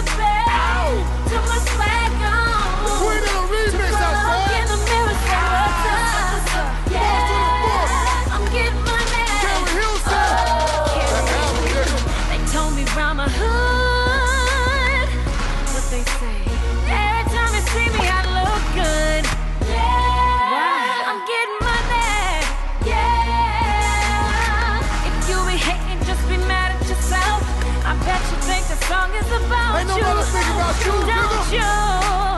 the bed, to my swag on. Queen of the remix, I Look said. in the mirror, say what's up. Yeah, I'm getting money. Carrie Hilson. They told me round my hood what they say. Every time they see me, I look good. Yeah, I'm getting money. Yeah, if you be hating, just be mad at yourself. I bet you think the song is about Ain't nobody you. thinking about you, Don't nigga. you?